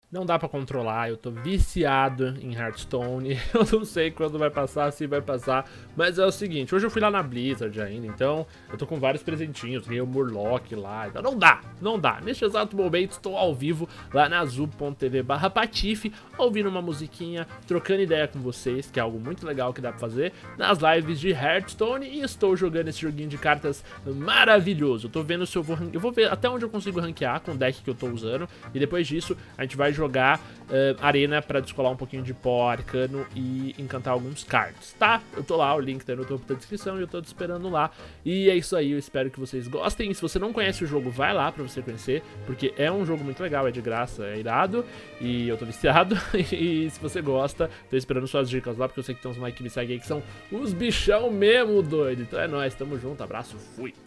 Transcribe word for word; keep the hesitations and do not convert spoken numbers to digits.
Não dá pra controlar, eu tô viciado em Hearthstone. Eu não sei quando vai passar, se vai passar. Mas é o seguinte, hoje eu fui lá na Blizzard ainda, então eu tô com vários presentinhos. Ganhei o Murloc lá, então não dá, não dá. Neste exato momento estou ao vivo lá na azul ponto tv barra patife, ouvindo uma musiquinha, trocando ideia com vocês, que é algo muito legal que dá pra fazer, nas lives de Hearthstone. E estou jogando esse joguinho de cartas maravilhoso. Eu tô vendo se eu vou ranquear, eu vou ver até onde eu consigo ranquear com o deck que eu tô usando. E depois disso a gente vai jogar uh, arena pra descolar um pouquinho de pó arcano e encantar alguns cards, tá? Eu tô lá, o link tá no topo da descrição e eu tô te esperando lá. E é isso aí, eu espero que vocês gostem. E se você não conhece o jogo, vai lá pra você conhecer, porque é um jogo muito legal, é de graça, é irado, e eu tô viciado. E se você gosta, tô esperando suas dicas lá, porque eu sei que tem uns moleques que me seguem aí que são os bichão mesmo, doido. Então é nóis, tamo junto, abraço, fui!